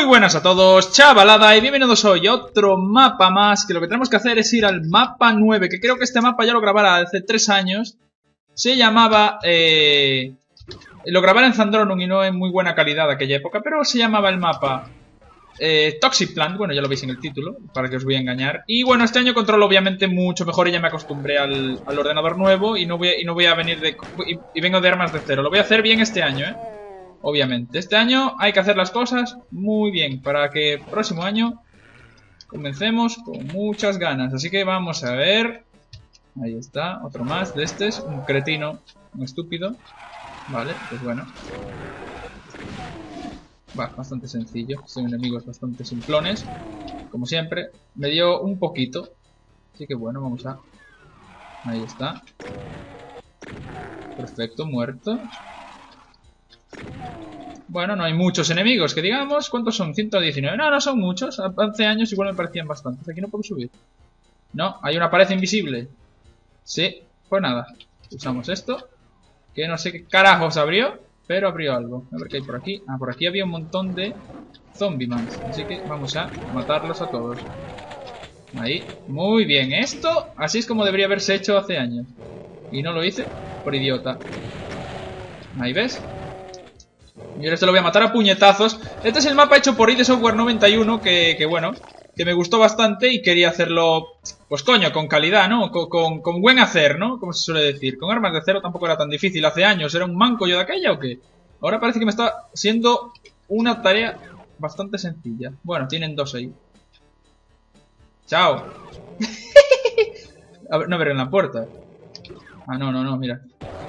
buenas a todos, chavalada, y bienvenidos hoy a otro mapa más. Que lo que tenemos que hacer es ir al mapa 9, que creo que este mapa ya lo grabara hace 3 años. Se llamaba... lo grabara en Zandronum y no en muy buena calidad de aquella época, pero se llamaba el mapa Toxic Plant. Bueno, ya lo veis en el título, para que os voy a engañar. Y bueno, este año controlo obviamente mucho mejor y ya me acostumbré al ordenador nuevo. Y no voy a venir de... Y vengo de armas de cero. Lo voy a hacer bien este año, obviamente. Este año hay que hacer las cosas muy bien para que el próximo año comencemos con muchas ganas. Así que vamos a ver. Ahí está, otro más de este. Es un cretino, un estúpido. Vale, pues bueno. Va, bastante sencillo. Son enemigos bastante simplones, como siempre. Me dio un poquito. Así que bueno, vamos a... Ahí está. Perfecto, muerto. Bueno, no hay muchos enemigos, que digamos. ¿Cuántos son? 119. No, no son muchos. Hace años igual me parecían bastantes. Aquí no puedo subir. No, hay una pared invisible. Sí, pues nada. Usamos esto. Que no sé qué carajos abrió, pero abrió algo. A ver qué hay por aquí. Ah, por aquí había un montón de zombimans. Así que vamos a matarlos a todos. Ahí. Muy bien. Esto, así es como debería haberse hecho hace años. Y no lo hice por idiota. Ahí ves. Y ahora este lo voy a matar a puñetazos. Este es el mapa hecho por ID Software 91, que bueno, que me gustó bastante y quería hacerlo, pues coño, con calidad, ¿no? Con buen hacer, ¿no? Como se suele decir. Con armas de cero tampoco era tan difícil. Hace años, ¿era un manco yo de aquella o qué? Ahora parece que me está siendo una tarea bastante sencilla. Bueno, tienen 2 ahí. Chao. A ver, no abren la puerta. Ah, no, mira.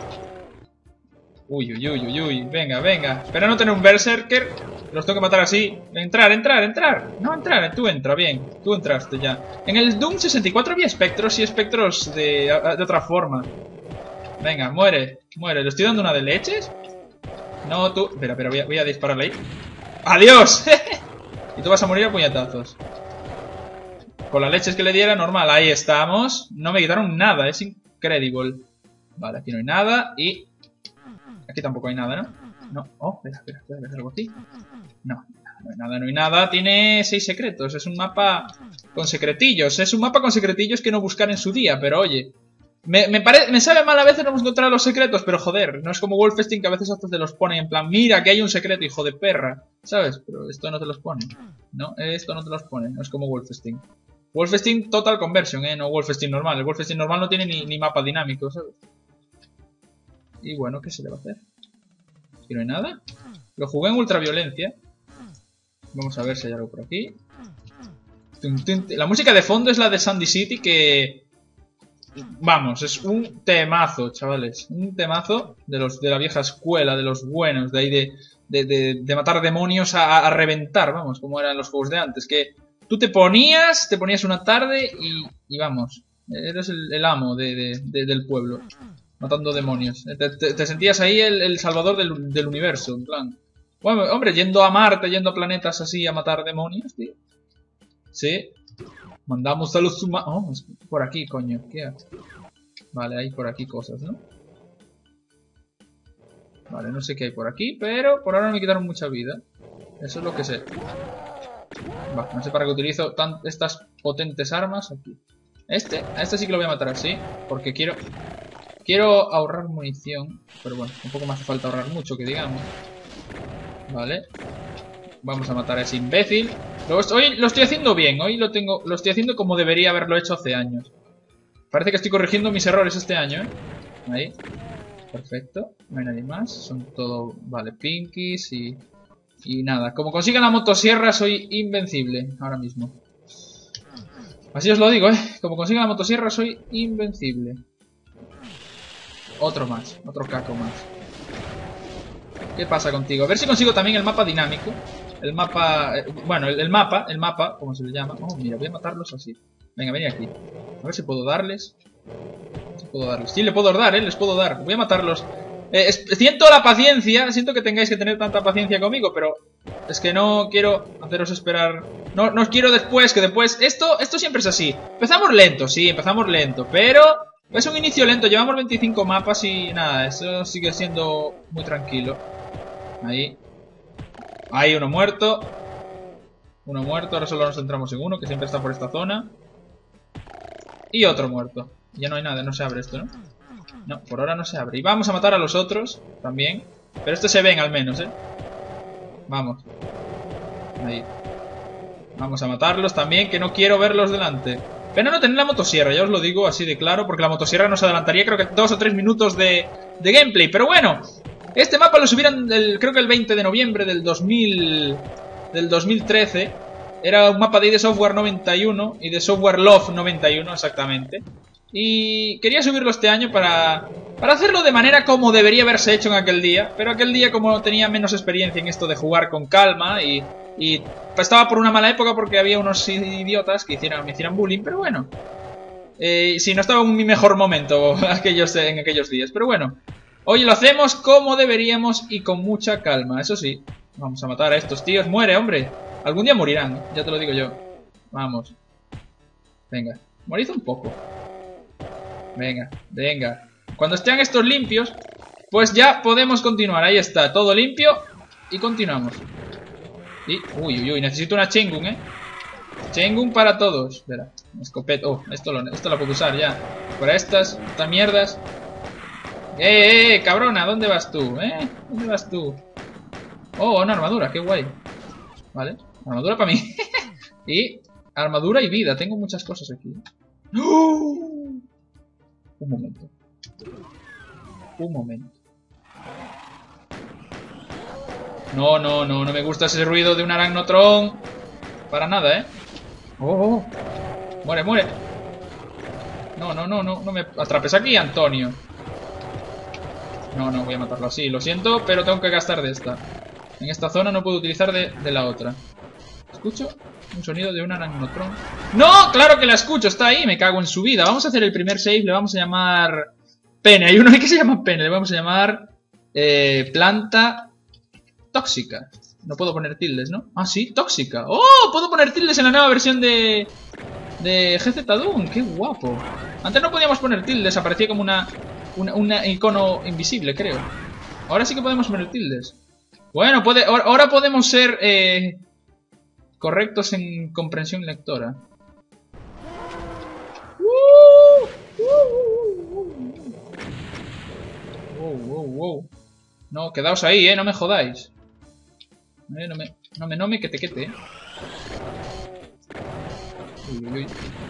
Uy, venga. Espera no tener un berserker. Los tengo que matar así. Entrar. No, entrar, tú entra, bien. Tú entraste ya. En el Doom 64 había espectros y espectros de otra forma. Venga, muere. ¿Le estoy dando una de leches? No, tú... Espera, voy a dispararle ahí. ¡Adiós! Y tú vas a morir a puñetazos. Con las leches que le diera, normal. Ahí estamos. No me quitaron nada, es increíble. Vale, aquí no hay nada y... Aquí tampoco hay nada, ¿no? No. Oh, espera, algo aquí. No hay nada. Tiene 6 secretos. Es un mapa con secretillos. Es un mapa con secretillos que no buscar en su día, pero oye. Me sabe mal a veces no encontrar los secretos, pero joder, no es como Wolfenstein que a veces hasta te los pone en plan, mira que hay un secreto, hijo de perra. ¿Sabes? Pero esto no te los pone. No, esto no te los pone. No es como Wolfenstein. Wolfenstein Total Conversion, no Wolfenstein normal. El Wolfenstein normal no tiene ni mapa dinámico, ¿sabes? Y bueno, ¿qué se le va a hacer? Aquí no hay nada. Lo jugué en ultraviolencia. Vamos a ver si hay algo por aquí. La música de fondo es la de Sandy City, que... Vamos, es un temazo, chavales. Un temazo de la vieja escuela, de los buenos, de ahí de matar demonios a reventar, vamos, como eran los juegos de antes. Que tú te ponías una tarde y vamos, eres el amo del pueblo. Matando demonios. Te sentías ahí el salvador del universo, en plan. Bueno, hombre, yendo a Marte, yendo a planetas así a matar demonios, tío. Sí. Mandamos a los humanos. Oh, es por aquí, coño. ¿Qué? Vale, hay por aquí cosas, ¿no? Vale, no sé qué hay por aquí, pero por ahora me quitaron mucha vida. Eso es lo que sé. Va, no sé para qué utilizo estas potentes armas aquí. A este sí que lo voy a matar así, porque Quiero ahorrar munición, pero bueno, tampoco me hace falta ahorrar mucho, que digamos. Vale. Vamos a matar a ese imbécil. Hoy lo estoy haciendo bien, hoy lo estoy haciendo como debería haberlo hecho hace años. Parece que estoy corrigiendo mis errores este año, Ahí. Perfecto. No hay nadie más. Son todo, vale, pinkies y nada. Como consiga la motosierra soy invencible ahora mismo. Así os lo digo, Como consiga la motosierra soy invencible. Otro más, otro caco más. ¿Qué pasa contigo? A ver si consigo también el mapa dinámico. El mapa... bueno, el mapa, como se le llama. Oh, mira, voy a matarlos así. Venga, ven aquí. A ver si puedo darles. Sí, le puedo dar, les puedo dar. Voy a matarlos. Siento la paciencia. Siento que tengáis que tener tanta paciencia conmigo, pero... Es que no quiero haceros esperar. No os quiero después, que después... Esto siempre es así. Empezamos lento, sí, empezamos lento, pero... Es un inicio lento, llevamos 25 mapas y nada, eso sigue siendo muy tranquilo. Ahí. Ahí uno muerto. Uno muerto, ahora solo nos centramos en uno, que siempre está por esta zona. Y otro muerto. Ya no hay nada, no se abre esto, ¿no? No, por ahora no se abre. Y vamos a matar a los otros también. Pero estos se ven al menos, ¿eh? Vamos. Ahí. Vamos a matarlos también, que no quiero verlos delante. Pero no tener la motosierra, ya os lo digo así de claro, porque la motosierra nos adelantaría creo que 2 o 3 minutos de gameplay. Pero bueno, este mapa lo subieron creo que el 20 de noviembre del 2013. Era un mapa de ID Software 91 y de Software Love 91 exactamente. Y quería subirlo este año para hacerlo de manera como debería haberse hecho en aquel día. Pero aquel día, como tenía menos experiencia en esto de jugar con calma y estaba por una mala época porque había unos idiotas que me hicieran bullying. Pero bueno, sí, no estaba en mi mejor momento en aquellos días. Pero bueno, hoy lo hacemos como deberíamos y con mucha calma. Eso sí, vamos a matar a estos tíos. Muere, hombre. Algún día morirán, ya te lo digo yo. Vamos. Venga, morid un poco. Venga, venga. Cuando estén estos limpios, pues ya podemos continuar. Ahí está, todo limpio. Y continuamos. Y, uy, necesito una Chengun, Chengun para todos. Espera, escopeta. Oh, esto lo puedo usar ya. Para estas mierdas. Cabrona, ¿dónde vas tú? ¿Dónde vas tú? Oh, una armadura, qué guay. Vale, armadura para mí. Y armadura y vida, tengo muchas cosas aquí. ¡Oh! Un momento. No me gusta ese ruido de un Arachnotron. Para nada, Oh. Muere. No me atrapes aquí, Antonio. No, voy a matarlo así, lo siento, pero tengo que gastar de esta. En esta zona no puedo utilizar de la otra. Escucho un sonido de un Arachnotron. ¡No! ¡Claro que la escucho! Está ahí, me cago en su vida. Vamos a hacer el primer save, le vamos a llamar... Pene, hay uno ahí que se llama Pene. Le vamos a llamar... planta... tóxica. No puedo poner tildes, ¿no? Ah, sí, tóxica. ¡Oh! Puedo poner tildes en la nueva versión de GZ Doom. ¡Qué guapo! Antes no podíamos poner tildes, aparecía como una icono invisible, creo. Ahora sí que podemos poner tildes. Bueno, ahora podemos ser correctos en comprensión lectora. Wow. No, quedaos ahí, no me jodáis. No me quete. Uy.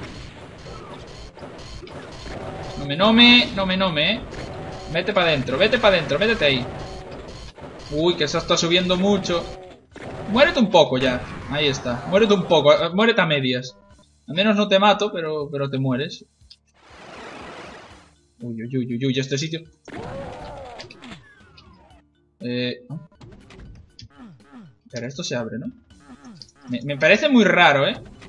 No me. Vete para adentro, métete ahí. Uy, que eso está subiendo mucho. Muérete un poco ya. Ahí está. Muérete un poco. Muérete a medias. Al menos no te mato, pero te mueres. Uy, este sitio. Pero esto se abre, ¿no? Me parece muy raro,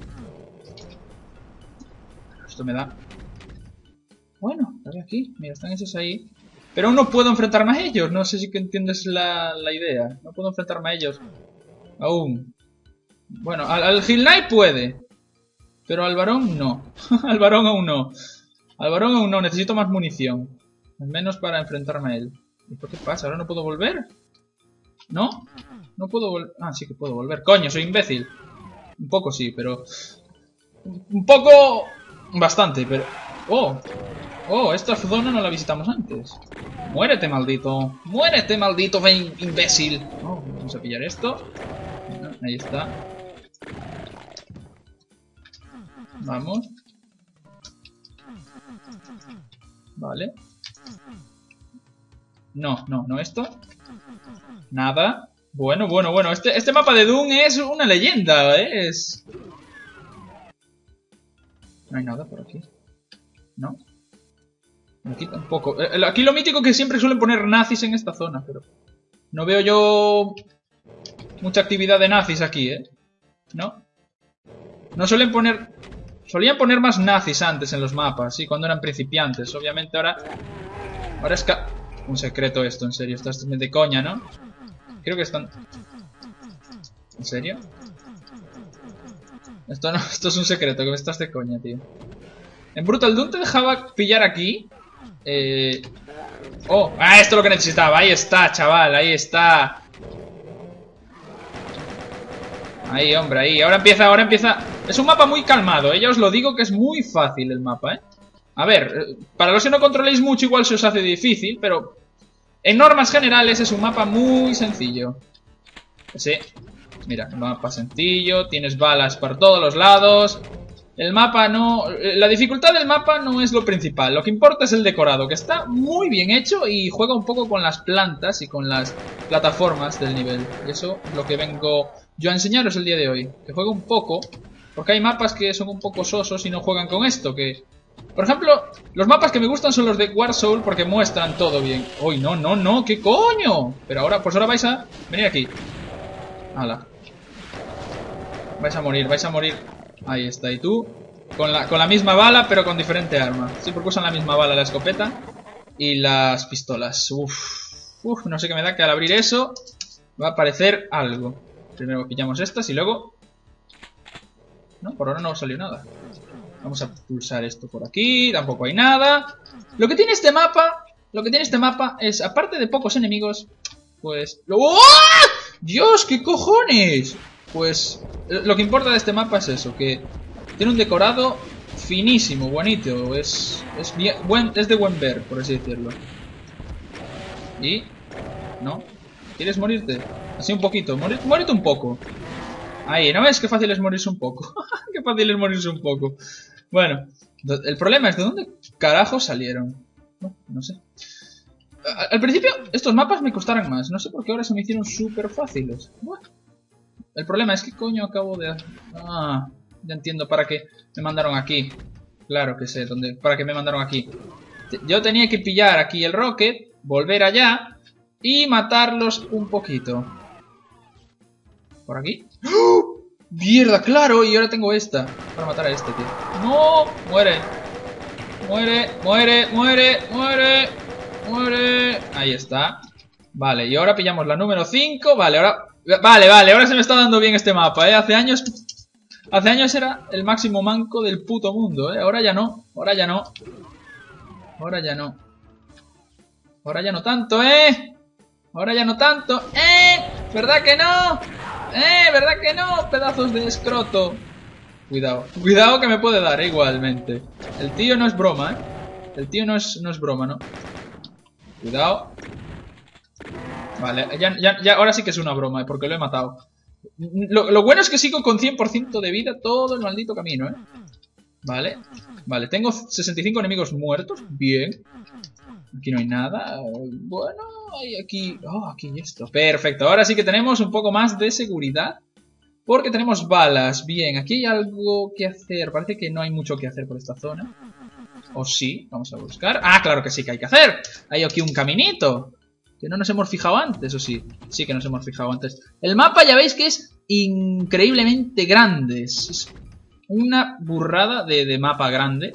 Esto me da... Bueno, estaré aquí. Mira, están esos ahí. Pero aún no puedo enfrentarme a ellos. No sé si que entiendes la idea. No puedo enfrentarme a ellos. Aún. Bueno, al Hill Knight puede. Pero al varón no. Al varón aún no. Necesito más munición. Al menos para enfrentarme a él. ¿Y por qué pasa? ¿Ahora no puedo volver? ¿No? No puedo volver. Ah, sí que puedo volver. Coño, soy imbécil. Un poco sí, pero... Un poco... Bastante, pero... Oh, esta zona no la visitamos antes. Muérete, maldito. Muérete, maldito imbécil. Oh, vamos a pillar esto. Ahí está. Vamos. Vale. No, esto. Nada. Bueno. Este mapa de Doom es una leyenda, No hay nada por aquí. ¿No? Aquí tampoco. Aquí lo mítico que siempre suelen poner nazis en esta zona, pero... No veo yo... mucha actividad de nazis aquí, ¿No? No suelen poner... Solían poner más nazis antes en los mapas, sí, cuando eran principiantes. Obviamente ahora es un secreto esto, en serio. Esto es de coña, ¿no? Creo que están... ¿En serio? Esto es un secreto, que me estás de coña, tío. En Brutal Doom te dejaba pillar aquí. Oh, esto es lo que necesitaba. Ahí está, chaval, ahí está. Ahí, hombre, ahí. Ahora empieza. Es un mapa muy calmado, ya os lo digo que es muy fácil el mapa, A ver, para los que no controléis mucho igual se os hace difícil, pero en normas generales es un mapa muy sencillo. Sí. Mira, mapa sencillo, tienes balas por todos los lados. El mapa no... La dificultad del mapa no es lo principal. Lo que importa es el decorado, que está muy bien hecho y juega un poco con las plantas y con las plataformas del nivel. Y eso es lo que vengo yo a enseñaros el día de hoy. Que juega un poco, porque hay mapas que son un poco sosos y no juegan con esto. Que, por ejemplo, los mapas que me gustan son los de War Soul porque muestran todo bien. ¡Uy, no, no, no! ¿Qué coño? Pero ahora, pues ahora vais a venir aquí. ¡Hala! Vais a morir, vais a morir. Ahí está, y tú con la misma bala, pero con diferente arma. Sí, porque usan la misma bala, la escopeta y las pistolas. Uf, no sé qué me da que al abrir eso va a aparecer algo. Primero pillamos estas y luego... No, por ahora no salió nada. Vamos a pulsar esto por aquí, tampoco hay nada. Lo que tiene este mapa es, aparte de pocos enemigos, pues... ¡Oh! ¡Dios, qué cojones! Pues lo que importa de este mapa es eso, que tiene un decorado finísimo, bonito, es de buen ver, por así decirlo. Y... ¿no? ¿Quieres morirte? Así un poquito, muérete un poco. Ahí, ¿no ves qué fácil es morirse un poco? Qué fácil es morirse un poco. Bueno, el problema es de dónde carajo salieron. No sé. Al principio estos mapas me costaran más, no sé por qué ahora se me hicieron súper fáciles. Bueno. El problema es que coño acabo de... Ah, ya entiendo para qué me mandaron aquí. Claro que sé para qué me mandaron aquí. Yo tenía que pillar aquí el rocket, volver allá y matarlos un poquito. ¿Por aquí? ¡Oh! ¡Mierda, claro! Y ahora tengo esta para matar a este, tío. ¡No! ¡Muere! ¡Muere! ¡Muere! ¡Muere! ¡Muere! ¡Muere! Ahí está. Vale, y ahora pillamos la número 5. Vale, ahora... Vale, ahora se me está dando bien este mapa, Hace años era el máximo manco del puto mundo, Ahora ya no, ahora ya no. Ahora ya no. Ahora ya no tanto, Ahora ya no tanto, ¿verdad que no? ¿Verdad que no? Pedazos de escroto. Cuidado, cuidado que me puede dar igualmente. El tío no es broma, El tío no es broma, ¿no? Cuidado. Vale, ya, ahora sí que es una broma, porque lo he matado. Lo bueno es que sigo con 100% de vida todo el maldito camino, Vale, vale, tengo 65 enemigos muertos, bien. Aquí no hay nada, bueno, hay aquí... Oh, aquí esto, perfecto, ahora sí que tenemos un poco más de seguridad. Porque tenemos balas, bien, aquí hay algo que hacer, parece que no hay mucho que hacer por esta zona. ¿O sí? Vamos a buscar. Ah, claro que sí que hay que hacer, hay aquí un caminito. Que no nos hemos fijado antes, ¿o sí? Sí que nos hemos fijado antes. El mapa ya veis que es increíblemente grande. Es una burrada de mapa grande.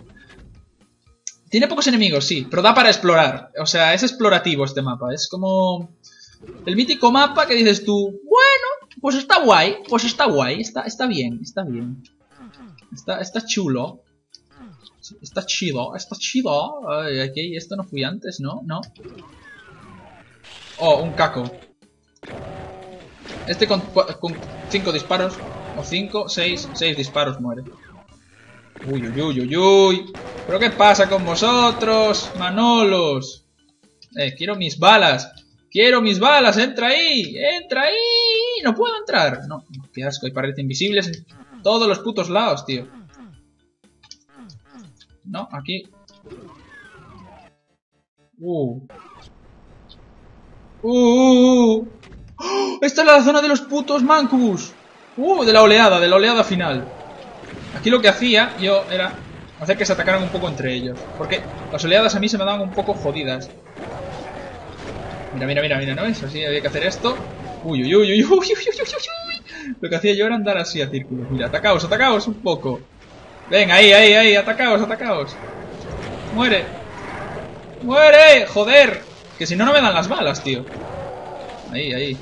Tiene pocos enemigos, sí, pero da para explorar. O sea, es explorativo este mapa. Es como el mítico mapa que dices tú, bueno, pues está guay, está bien, está bien. Está chulo. Está chido. Ay, aquí esto no fui antes, ¿no? No. Oh, un caco. Este con 5 disparos. O 5, 6 disparos muere. Uy. ¿Pero qué pasa con vosotros, Manolos? Quiero mis balas. Entra ahí. No puedo entrar. No, qué asco, hay paredes invisibles en todos los putos lados, tío. No, aquí. ¡Oh! Esta es la zona de los putos mancubus. De la oleada final. Aquí lo que hacía yo era hacer que se atacaran un poco entre ellos. Porque las oleadas a mí se me daban un poco jodidas. Mira, ¿no ves? Así había que hacer esto. Uy. Lo que hacía yo era andar así a círculos. Mira, atacaos un poco. Venga, ahí, atacaos. Muere, joder. Que si no, no me dan las balas, tío. Ahí.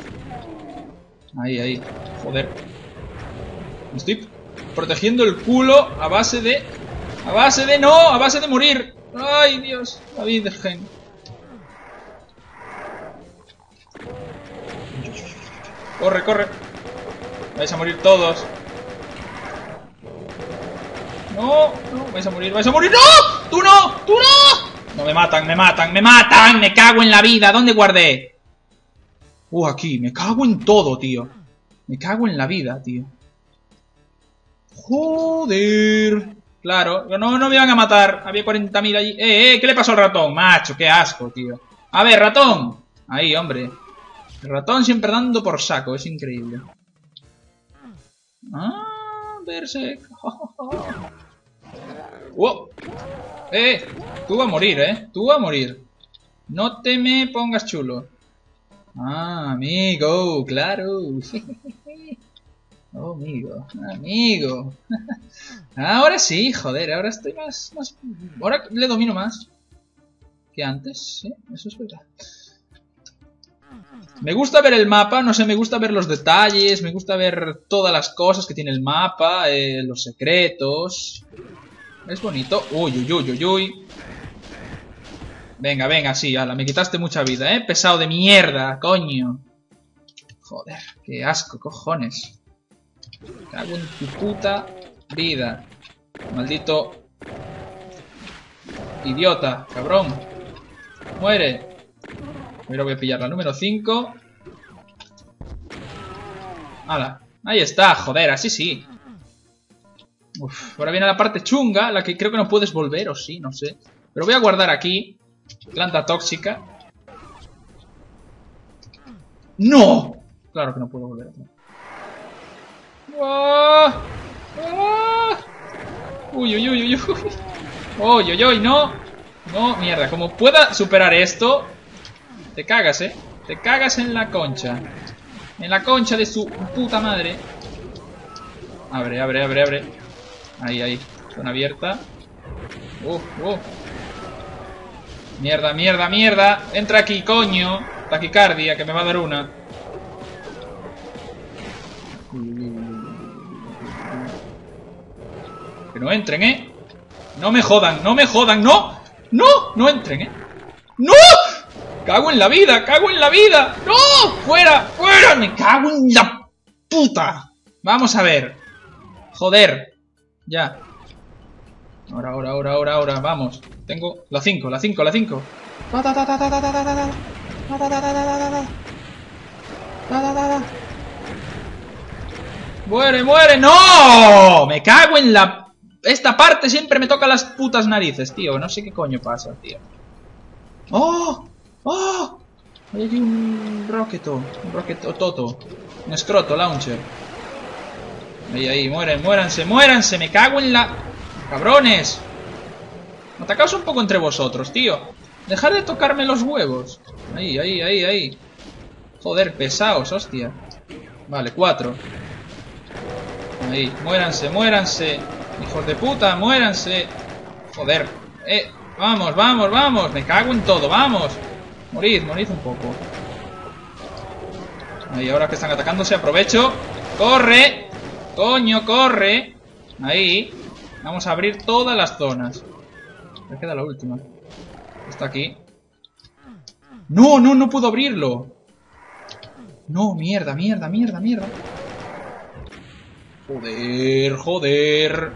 Joder. Me estoy protegiendo el culo a base de morir. Ay, Dios. La Virgen. Corre. Vais a morir todos. No, no, vais a morir, vais a morir. ¡No! ¡Tú no! ¡Tú no! No, me matan, me matan, me matan. Me cago en la vida. ¿Dónde guardé? Aquí. Me cago en todo, tío. Me cago en la vida, tío. Joder. Claro, no, no me van a matar. Había 40.000 allí. ¿Qué le pasó al ratón? Macho, qué asco, tío. A ver, ratón. Ahí, hombre. El ratón siempre dando por saco. Es increíble. Berserk. ¡Wow! Tú vas a morir, tú vas a morir. No te me pongas chulo. Amigo, claro. Oh, amigo, amigo. Ahora sí, joder, ahora estoy más... Ahora le domino más que antes, sí, eso es verdad. Me gusta ver el mapa, no sé, me gusta ver los detalles, me gusta ver todas las cosas que tiene el mapa, los secretos. Es bonito. Uy, uy, uy, uy, uy. Venga, venga, sí, ala, me quitaste mucha vida, pesado de mierda, coño. Joder, qué asco, cojones. Cago en tu puta vida. Maldito idiota, cabrón. Muere. Primero voy a pillar la número 5. ¡Hala! Ahí está, joder, así sí. Uf, ahora viene la parte chunga, la que creo que no puedes volver, o sí, no sé. Pero voy a guardar aquí. Planta tóxica. ¡No! Claro que no puedo volver. ¡Oh! ¡Oh! ¡Uy, uy, uy, uy, uy! ¡Uy, uy, uy! ¡No! No, mierda, como pueda superar esto... Te cagas, te cagas en la concha. En la concha de su puta madre. Abre, abre, abre, abre. Ahí, ahí. Zona abierta. Mierda, mierda, mierda. Entra aquí, coño. Taquicardia, que me va a dar una. Que no entren, No me jodan, no me jodan, no. No, no entren, ¡No! ¡Cago en la vida! ¡Cago en la vida! ¡No! ¡Fuera! ¡Fuera! ¡Me cago en la puta! Vamos a ver. Joder. Ya. Ahora. Vamos. Tengo la 5, la 5, la 5. ¡Muere, muere! ¡No! Me cago en la... Esta parte siempre me toca las putas narices, tío. No sé qué coño pasa, tío. ¡Oh! ¡Oh! Hay aquí un roqueto. Un roqueto toto. Un escroto launcher. Ahí, ahí. Muéranse, muéranse. Me cago en la... ¡Cabrones! Atacaos un poco entre vosotros, tío. Dejad de tocarme los huevos. Ahí, ahí, ahí, ahí. Joder, pesaos, hostia. Vale, 4. Ahí, muéranse, muéranse. Hijos de puta, muéranse. Joder. Vamos, vamos, vamos. Me cago en todo, vamos. Morid, morid un poco. Ahí, ahora que están atacándose, aprovecho. ¡Corre! ¡Coño, corre! Ahí. Vamos a abrir todas las zonas. Me queda la última. Está aquí. ¡No, no, no puedo abrirlo! No, mierda, mierda, mierda, mierda. Joder, joder.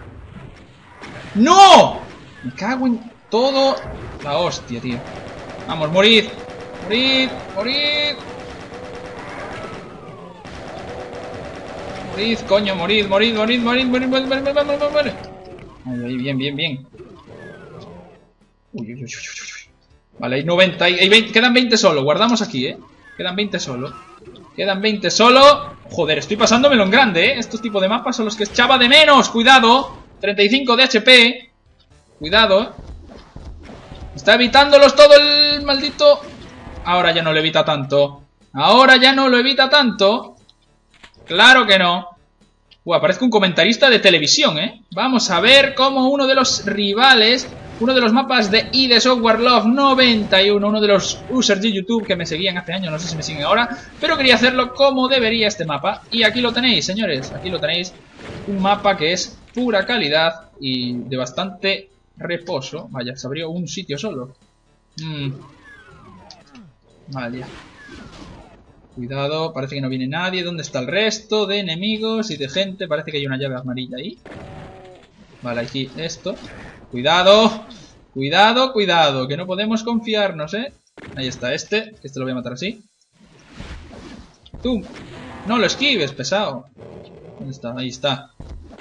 ¡No! Me cago en todo. La hostia, tío. Vamos, morid. Morid, morid. Morid, coño, morid, morid, morid, morid, morid, morid, morid, morid, morid. Ahí, bien, bien, bien. Uy, uy, uy, uy, uy. Vale, hay 90, hay 20, quedan 20 solo. Guardamos aquí, Quedan 20 solo. Quedan 20 solo. Joder, estoy pasándomelo en grande, Estos tipos de mapas son los que echaba de menos. Cuidado. 35 de HP. Cuidado, Está evitándolos todo el maldito... Ahora ya no lo evita tanto. Ahora ya no lo evita tanto. Claro que no. Parezco un comentarista de televisión, Vamos a ver cómo uno de los rivales... Uno de los mapas de ID Software Love 91, uno de los users de YouTube que me seguían hace años, no sé si me siguen ahora, pero quería hacerlo como debería este mapa. Y aquí lo tenéis, señores, aquí lo tenéis. Un mapa que es pura calidad y de bastante reposo. Vaya, se abrió un sitio solo. Vale. Cuidado, parece que no viene nadie. ¿Dónde está el resto de enemigos y de gente? Parece que hay una llave amarilla ahí. Vale, aquí esto. Cuidado. Cuidado, cuidado, que no podemos confiarnos, ¿eh? Ahí está este lo voy a matar así. Tú, no lo esquives, pesado. ¿Dónde está? Ahí está.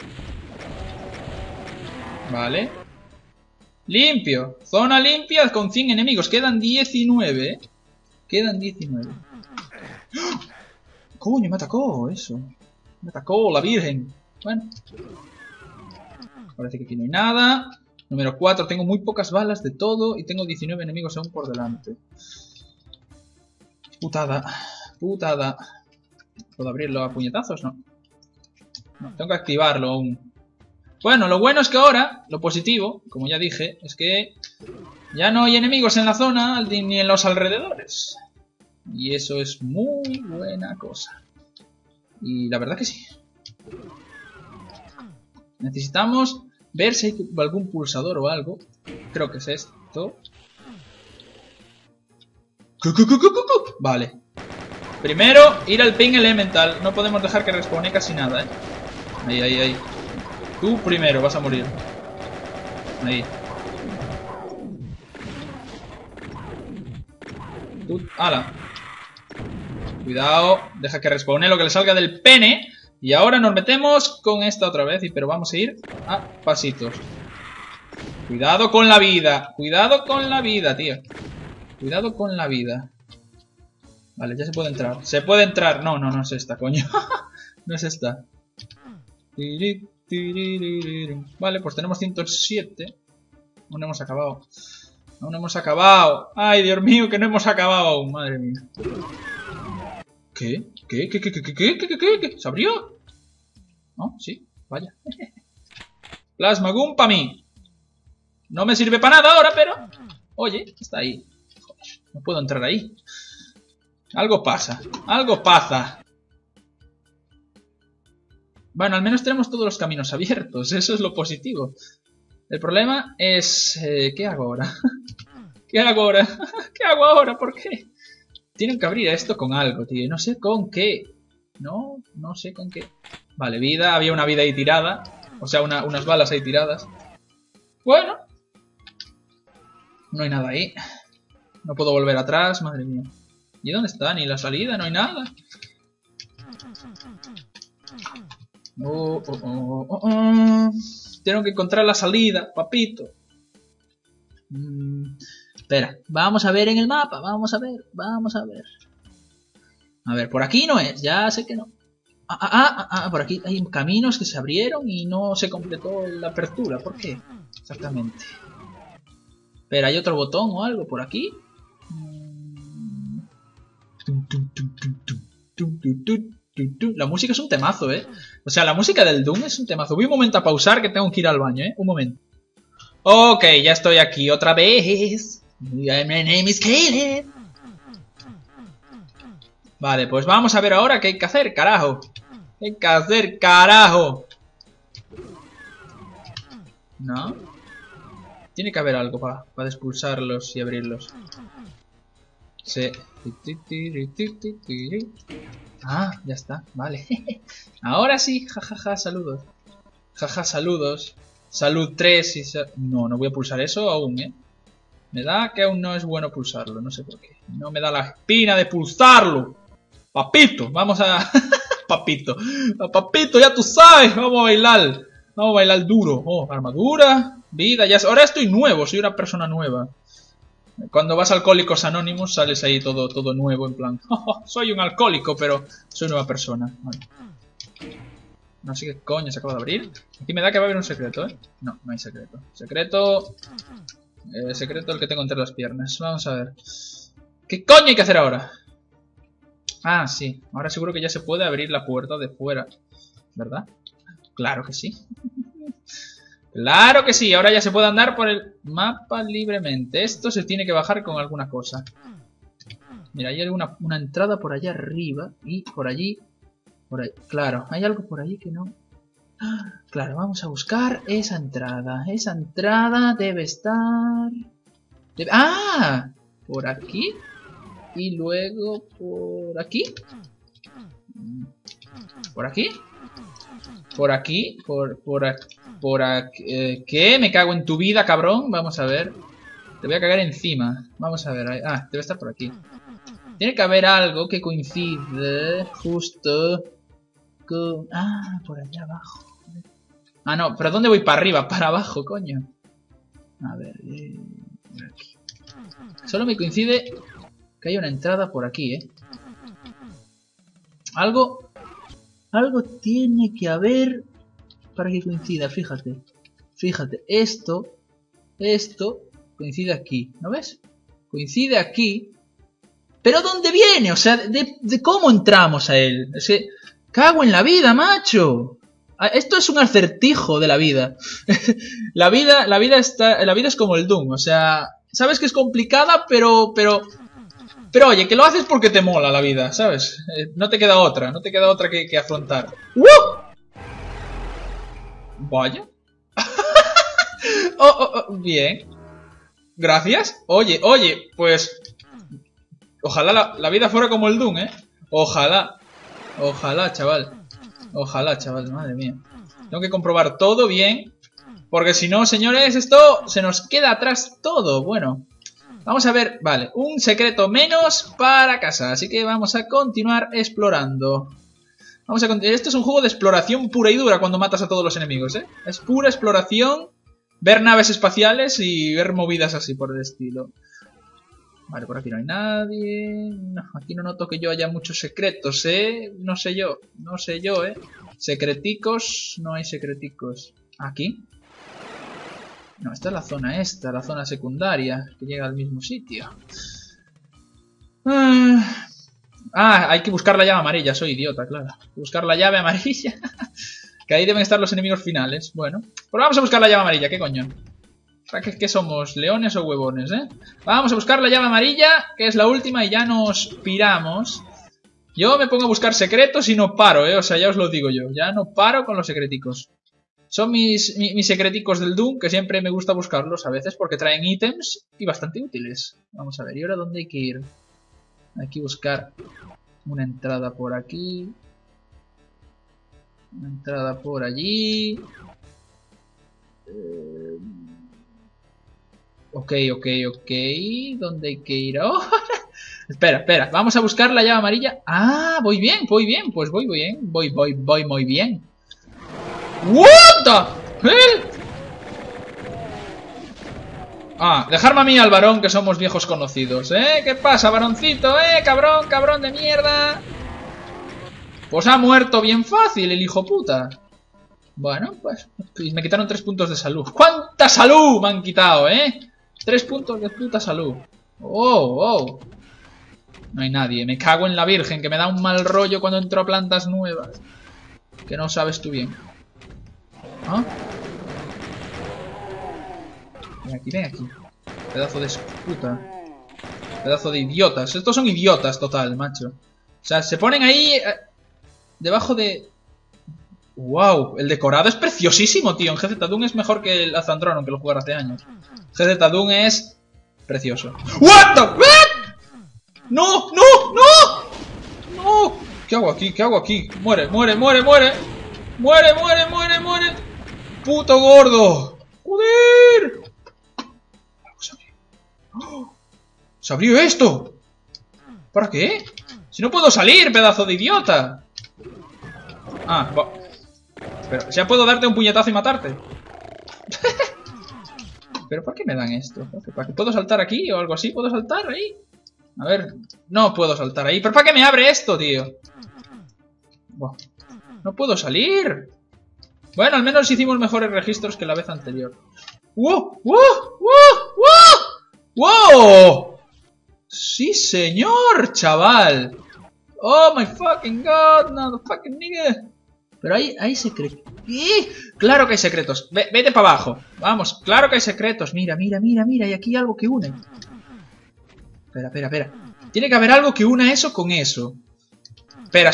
Vale. Limpio. Zona limpia con 100 enemigos. Quedan 19, ¿eh? Quedan 19. ¡Oh! Coño, me atacó eso. Me atacó la virgen. Bueno. Parece que aquí no hay nada. Número 4. Tengo muy pocas balas de todo y tengo 19 enemigos aún por delante. Putada. Putada. ¿Puedo abrirlo a puñetazos? No. No, tengo que activarlo aún. Bueno, lo bueno es que ahora, lo positivo, como ya dije, es que ya no hay enemigos en la zona ni en los alrededores. Y eso es muy buena cosa. Y la verdad que sí. Necesitamos ver si hay algún pulsador o algo. Creo que es esto. Vale. Primero, ir al ping elemental. No podemos dejar que respawne casi nada, ¿eh? Ahí, ahí, ahí. Tú primero, vas a morir. Ahí. Tú, ala. Cuidado, deja que respawne lo que le salga del pene. Y ahora nos metemos con esta otra vez. Pero vamos a ir a pasitos. Cuidado con la vida. Cuidado con la vida, tío. Cuidado con la vida. Vale, ya se puede entrar. Se puede entrar. No, no, no es esta, coño. No es esta. Vale, pues tenemos 107. Aún no hemos acabado. Aún no hemos acabado. Ay, Dios mío, que no hemos acabado aún. Madre mía. ¿Qué? ¿Qué? ¿Qué? ¿Qué? ¿Qué? ¿Qué? ¿Qué? ¿Qué? ¿Qué? ¿Se abrió? ¿No? Sí, vaya. Plasma Gun para mí. No me sirve para nada ahora, pero... Oye, está ahí. Joder, no puedo entrar ahí. Algo pasa. Algo pasa. Bueno, al menos tenemos todos los caminos abiertos. Eso es lo positivo. El problema es... ¿qué hago ahora? ¿Qué hago ahora? ¿Qué hago ahora? ¿Por qué? Tienen que abrir esto con algo, tío. No sé con qué. No, no sé con qué. Vale, vida. Había una vida ahí tirada. O sea, unas balas ahí tiradas. Bueno. No hay nada ahí. No puedo volver atrás, madre mía. ¿Y dónde está? Ni la salida, no hay nada. Tengo que encontrar la salida, papito. Espera, vamos a ver en el mapa. Vamos a ver, vamos a ver. A ver, por aquí no es, ya sé que no. Por aquí hay caminos que se abrieron y no se completó la apertura. ¿Por qué? Exactamente. Espera, ¿hay otro botón o algo por aquí? La música es un temazo, ¿eh? O sea, la música del Doom es un temazo. Voy un momento a pausar que tengo que ir al baño, ¿eh? Un momento. Ok, ya estoy aquí otra vez. My name is Caleb. Vale, pues vamos a ver ahora qué hay que hacer, carajo. ¿Qué hay que hacer, carajo? ¿No? Tiene que haber algo para expulsarlos y abrirlos. Sí. Ah, ya está, vale. Ahora sí, jajaja, saludos. Jaja, saludos. Salud 3 y... No, no voy a pulsar eso aún, ¿eh? Me da que aún no es bueno pulsarlo, no sé por qué. No me da la espina de pulsarlo. Papito, vamos a... Papito. Papito, ya tú sabes, vamos a bailar. Vamos a bailar duro. Oh, armadura, vida, ya... Ahora estoy nuevo, soy una persona nueva. Cuando vas a Alcohólicos Anónimos sales ahí todo nuevo, en plan, oh, soy un alcohólico, pero soy nueva persona. Vale. No sé qué coño se acaba de abrir. Aquí me da que va a haber un secreto, ¿eh? No, no hay secreto. Secreto... secreto el que tengo entre las piernas. Vamos a ver. ¿Qué coño hay que hacer ahora? Ah, sí. Ahora seguro que ya se puede abrir la puerta de fuera. ¿Verdad? Claro que sí. Claro que sí, ahora ya se puede andar por el mapa libremente. Esto se tiene que bajar con alguna cosa. Mira, hay una entrada por allá arriba y por allí. Por ahí. Claro, hay algo por allí que no... Claro, vamos a buscar esa entrada. Esa entrada debe estar... ¡Ah! ¿Por aquí? y luego por aquí. ¿Por aquí? ¿Por aquí? ¿Por aquí? ¿Qué? Me cago en tu vida, cabrón. Vamos a ver. Te voy a cagar encima. Vamos a ver. Ah, debe estar por aquí. Tiene que haber algo que coincide justo con... Ah, por allá abajo. Ah, no. ¿Pero dónde voy? Para arriba. Para abajo, coño. A ver. Por aquí. Solo me coincide que hay una entrada por aquí, Algo tiene que haber para que coincida, fíjate. Fíjate, esto coincide aquí, ¿no ves? Coincide aquí. ¿Pero dónde viene? O sea, de cómo entramos a él. Es que, cago en la vida, macho. Esto es un acertijo de la vida. La vida es como el Doom, o sea, sabes que es complicada, pero oye, que lo haces porque te mola la vida, ¿sabes? No te queda otra que afrontar. Vaya. Bien. Gracias. Oye, pues... Ojalá la vida fuera como el Doom, Ojalá, chaval. Ojalá, chaval, madre mía. Tengo que comprobar todo bien, porque si no, señores, esto se nos queda atrás todo. Bueno, vamos a ver, vale, un secreto menos para casa, así que vamos a continuar explorando. Esto es un juego de exploración pura y dura cuando matas a todos los enemigos, Es pura exploración, ver naves espaciales y ver movidas así por el estilo. Vale, por aquí no hay nadie. No, aquí no noto que yo haya muchos secretos, No sé yo, Secreticos, no hay secreticos. ¿Aquí? No, esta es la zona secundaria, que llega al mismo sitio. Hay que buscar la llave amarilla, soy idiota, claro. Buscar la llave amarilla. Que ahí deben estar los enemigos finales. Bueno, pues vamos a buscar la llave amarilla, ¿qué coño? ¿Qué somos? ¿Leones o huevones, Vamos a buscar la llave amarilla, que es la última, y ya nos piramos. Yo me pongo a buscar secretos y no paro, O sea, ya os lo digo yo. Ya no paro con los secreticos. Son mis secreticos del Doom, que siempre me gusta buscarlos a veces, porque traen ítems y bastante útiles. Vamos a ver, ¿y ahora dónde hay que ir? Hay que buscar una entrada por aquí. Una entrada por allí. Ok. ¿Dónde hay que ir ahora? Espera. Vamos a buscar la llave amarilla. Ah, voy bien. Pues voy bien. Voy muy bien. What the hell? Dejarme a mí al varón, que somos viejos conocidos, ¿Qué pasa, varoncito, cabrón de mierda? Pues ha muerto bien fácil el hijo puta. Bueno, pues me quitaron 3 puntos de salud. ¿Cuánta salud me han quitado, 3 puntos de puta salud. Oh. No hay nadie. Me cago en la virgen, que me da un mal rollo cuando entro a plantas nuevas. Que no sabes tú bien. Ven aquí. Pedazo de puta. Pedazo de idiotas. Estos son idiotas total, macho. O sea, se ponen ahí... debajo de... ¡Wow! El decorado es preciosísimo, tío. En GZ Doom es mejor que el Azandron, aunque lo jugara hace años. GZ Doom es... precioso. ¿What the... ¡No! ¿Qué hago aquí? Muere. Muere. ¡Puto gordo! ¡Joder! ¿Se abrió esto? ¿Para qué? Si no puedo salir, pedazo de idiota. Pero ya puedo darte un puñetazo y matarte. ¿Pero por qué me dan esto? ¿Para qué puedo saltar aquí o algo así? ¿Puedo saltar ahí? A ver, no puedo saltar ahí. ¿Pero para qué me abre esto, tío? No puedo salir. Bueno, al menos hicimos mejores registros que la vez anterior. ¡Wow! ¡Sí, señor, chaval! ¡Oh, my fucking god! No, the fucking nigga. Pero hay secretos. ¡Claro que hay secretos! Vete para abajo. Vamos, claro que hay secretos. Mira. Y aquí hay algo que une. Espera. Tiene que haber algo que una eso con eso. Espera.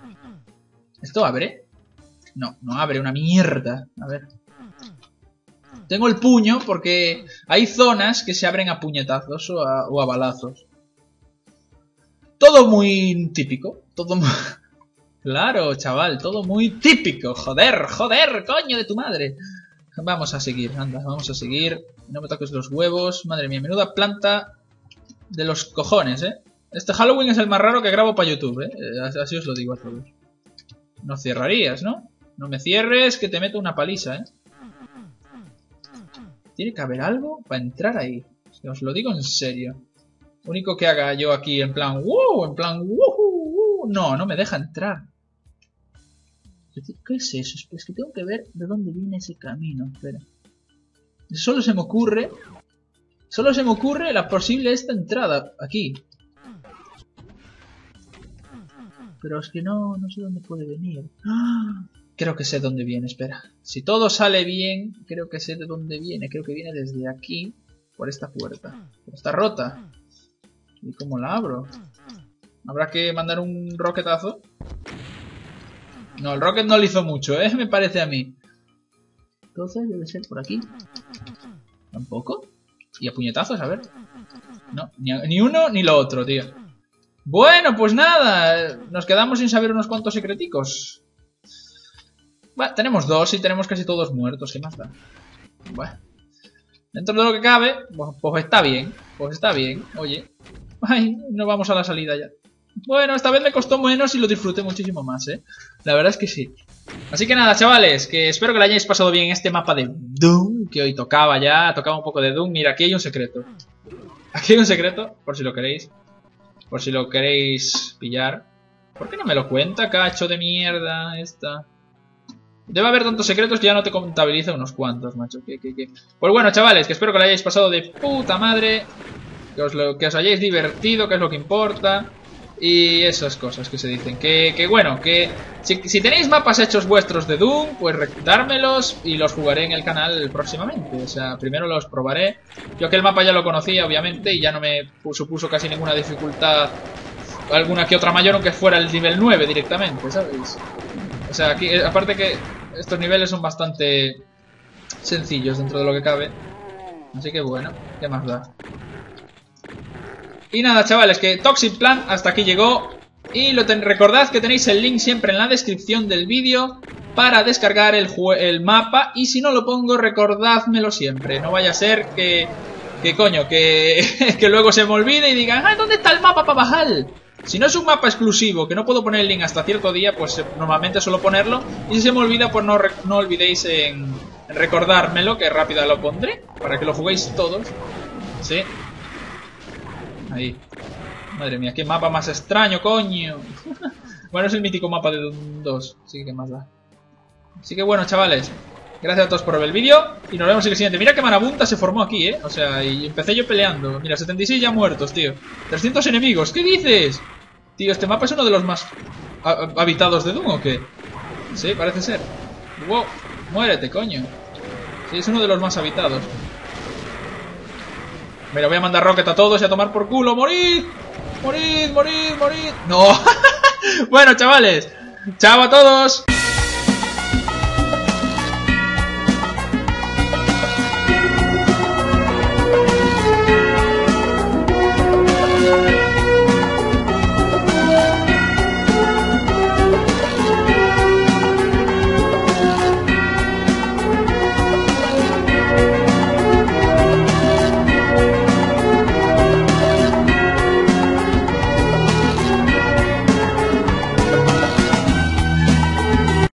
¿Esto abre? No abre una mierda. A ver. Tengo el puño porque hay zonas que se abren a puñetazos o a balazos. Todo muy típico. Todo muy... Claro, chaval, todo muy típico. Joder, coño de tu madre. Vamos a seguir, anda, vamos a seguir. No me toques los huevos. Madre mía, menuda planta de los cojones, ¿eh? Este Halloween es el más raro que grabo para YouTube, ¿eh? Así os lo digo a todos. No cerrarías, ¿no? No me cierres, que te meto una paliza, ¿eh? Tiene que haber algo para entrar ahí. Os lo digo en serio. Único que haga yo aquí en plan... ¡Wow! En plan... ¡Wow! No, no me deja entrar. ¿Qué es eso? Es que tengo que ver de dónde viene ese camino. Espera. Solo se me ocurre la posible esta entrada. Aquí. Pero es que no sé dónde puede venir. ¡Ah! Creo que sé dónde viene, espera. Si todo sale bien, creo que sé de dónde viene. Creo que viene desde aquí, por esta puerta. Pero está rota. ¿Y cómo la abro? ¿Habrá que mandar un roquetazo? No, el rocket no le hizo mucho, ¿eh? Me parece a mí. Entonces debe ser por aquí. ¿Tampoco? ¿Y a puñetazos? A ver. No, ni uno ni lo otro, tío. Bueno, pues nada. Nos quedamos sin saber unos cuantos secreticos. Bueno, tenemos dos y tenemos casi todos muertos. ¿Qué más da? Bueno. Dentro de lo que cabe, pues está bien. Pues está bien. Oye. Ay, no vamos a la salida ya. Bueno, esta vez me costó menos y lo disfruté muchísimo más, ¿eh? La verdad es que sí. Así que nada, chavales, que espero que lo hayáis pasado bien este mapa de Doom, que hoy tocaba un poco de Doom. Mira, aquí hay un secreto. Aquí hay un secreto, por si lo queréis. Por si lo queréis pillar. ¿Por qué no me lo cuenta, cacho de mierda esta? Debe haber tantos secretos que ya no te contabiliza unos cuantos, macho. Pues bueno, chavales, que espero que lo hayáis pasado de puta madre. Que os hayáis divertido, que es lo que importa. Y esas cosas que se dicen. Que bueno, que si tenéis mapas hechos vuestros de Doom, pues dármelos y los jugaré en el canal próximamente. O sea, primero los probaré. Yo aquel mapa ya lo conocía, obviamente, y ya no me supuso casi ninguna dificultad. Alguna que otra mayor, aunque fuera el nivel 9 directamente, ¿sabéis? O sea, aquí, aparte que estos niveles son bastante sencillos dentro de lo que cabe. Así que bueno, ¿qué más da? Y nada, chavales, que Toxic Plan hasta aquí llegó. Y recordad que tenéis el link siempre en la descripción del vídeo para descargar el mapa. Y si no lo pongo, recordádmelo siempre. No vaya a ser que luego se me olvide y digan, ¡ah, ¿dónde está el mapa para bajar? Si no es un mapa exclusivo, que no puedo poner el link hasta cierto día, pues normalmente suelo ponerlo. Y si se me olvida, pues no olvidéis en recordármelo, que rápida lo pondré, para que lo juguéis todos. Sí. Ahí. Madre mía, qué mapa más extraño, coño. Bueno, es el mítico mapa de Doom 2, así que más da. Así que bueno, chavales, gracias a todos por ver el vídeo y nos vemos en el siguiente. Mira que marabunta se formó aquí, O sea, y empecé yo peleando. Mira, 76 ya muertos, tío. 300 enemigos, ¿qué dices? Tío, este mapa es uno de los más habitados de Doom, ¿o qué? Sí, parece ser. Wow, muérete, coño. Sí, es uno de los más habitados. Mira, voy a mandar rocket a todos y a tomar por culo. ¡Morid! ¡Morid, morid, morid! ¡No! Bueno, chavales, chao a todos.